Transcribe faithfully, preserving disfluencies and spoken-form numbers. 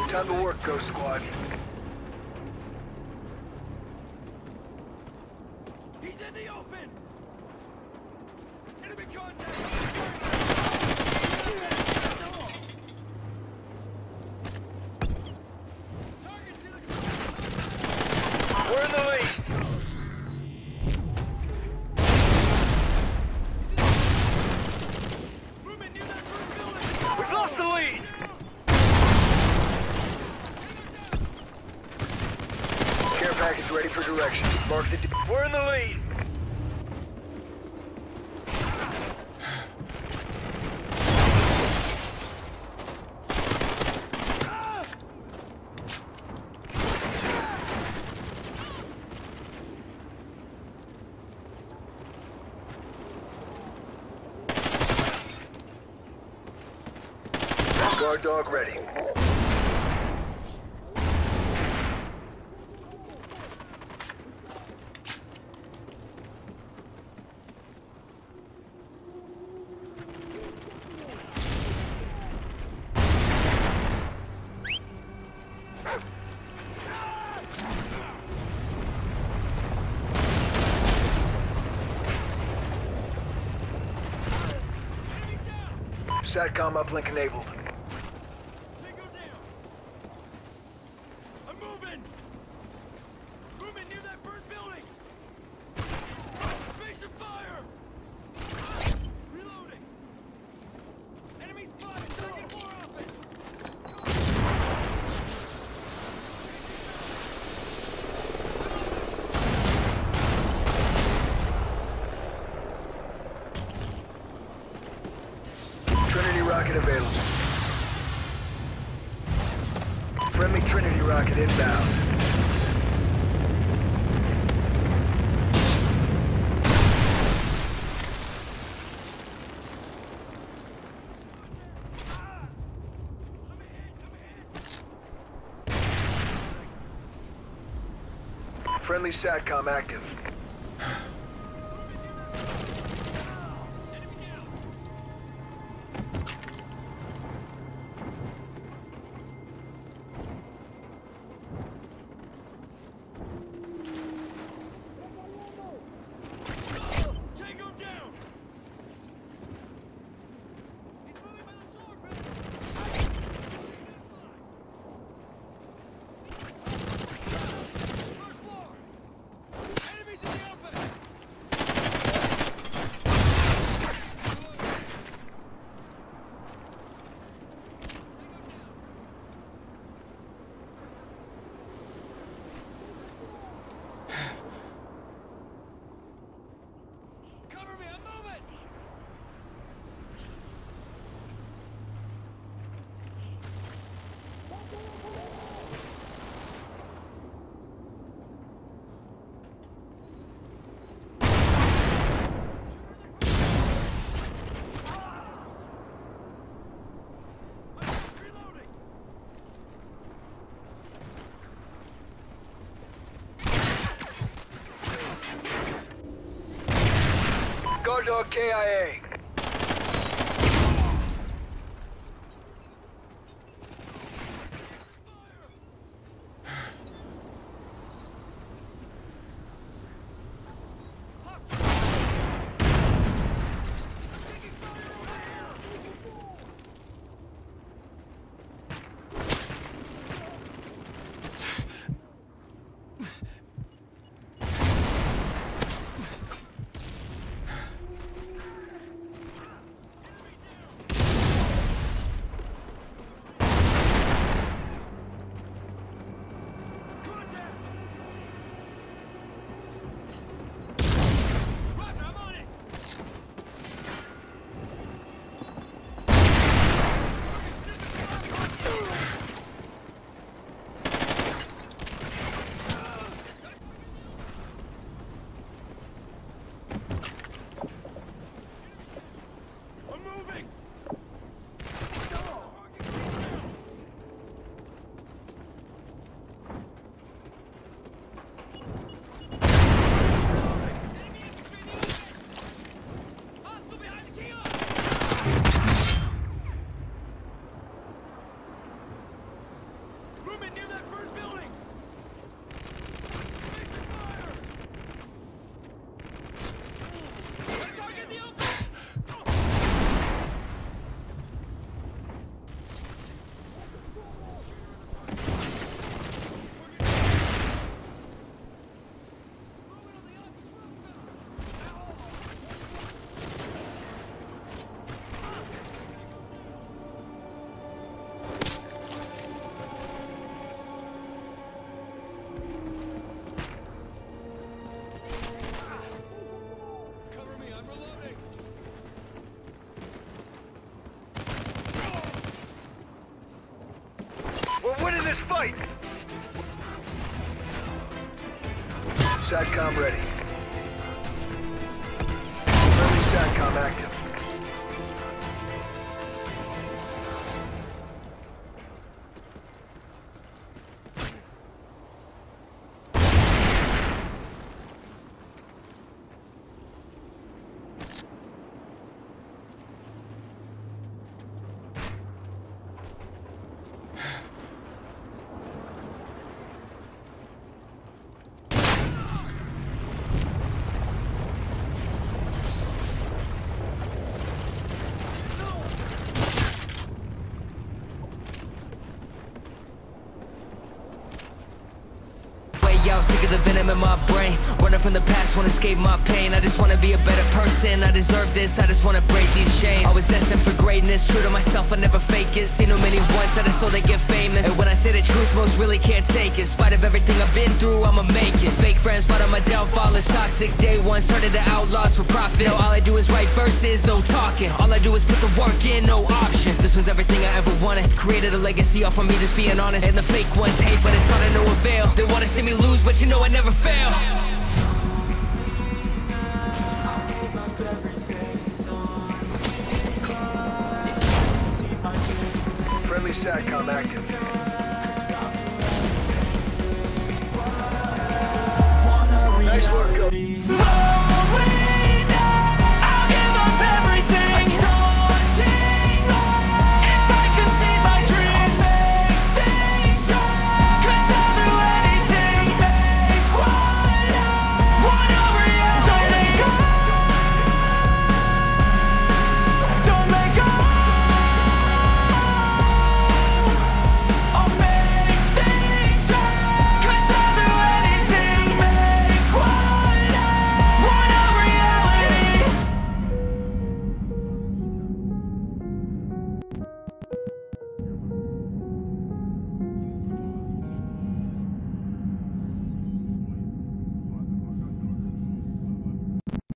Time to work, Ghost Squad. He's in the open! Enemy contact! We're in the lead! Movement near that first building! We've lost the lead! Care package ready for direction. Mark the... We're in the lead! Guard dog ready. SATCOM uplink enabled. Tango down! I'm moving! Movement near that burnt building! Face of fire! Reloading! Enemy spotted! Taking more offense! Trinity rocket available. Friendly Trinity rocket inbound. Friendly SATCOM active. Tango down! He's moving by the sword bridge! First floor! Enemies in the open! Cover me, I'm moving! Reloading! Guard dog K I A. Taking fire over here! winning this fight! SATCOM ready. Friendly SATCOM active. Yo, sick of the venom in my brain. Running from the past, wanna escape my pain. I just wanna be a better person, I deserve this. I just wanna break these chains. Always destined for greatness, true to myself, I never fake it. Seen too many ones that I saw they get famous. And when I say the truth, most really can't take it. In spite of everything I've been through, I'ma make it. Fake friends, but on my downfall is toxic. Day one, started to outlaws for profit. Now all I do is write verses, no talking. All I do is put the work in, no option. This was everything I ever wanted. Created a legacy off of me, just being honest. And the fake ones hate, but it's all to no avail. They wanna see me lose, but you know I never fail. Friendly SATCOM active.